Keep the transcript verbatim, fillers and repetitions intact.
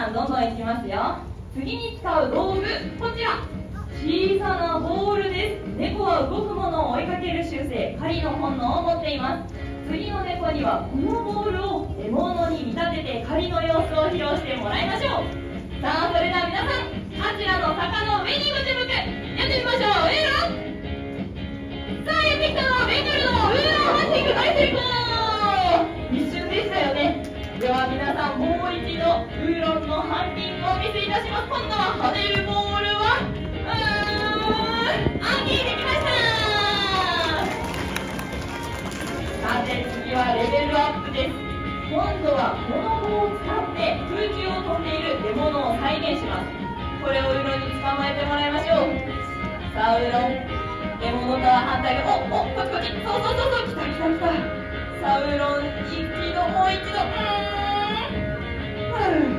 んどんどんいきますよ。次に使う道具、こちら小さなボールです。猫は動くものを追いかける習性、狩りの本能を持っています。次の猫にはこのボールを獲物に見立てて狩りの様子を披露してもらいましょう。さあ、それでは皆さん、あちらの坂の上にご注目、やってみましょう。ウーロン、さあやってきたのはベンガルのウーロンハンティング、大成功。一瞬でしたよね。では皆さん、もう一度ウーロンのハンティングをお見せいたします。今度は跳ねるボールはうーん、あ、見えてきました。さて次はレベルアップです。今度はこの棒を使って空中を飛んでいる獲物を再現します。これをウーロンに捕まえてもらいましょう。さあウーロン、獲物とは反対側、おお、こっちこっち、そうそうそうそう、来た来た来た。さあウーロン、一度もう一度、うーん、